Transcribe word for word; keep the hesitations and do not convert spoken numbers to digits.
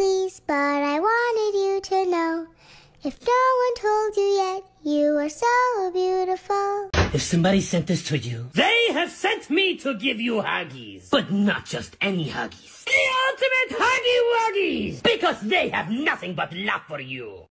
please, but I wanted you to know. If no one told you yet, you are so beautiful. If somebody sent this to you, they have sent me to give you Huggies. But not just any Huggies. The ultimate Huggy Wuggies! Because they have nothing but love for you.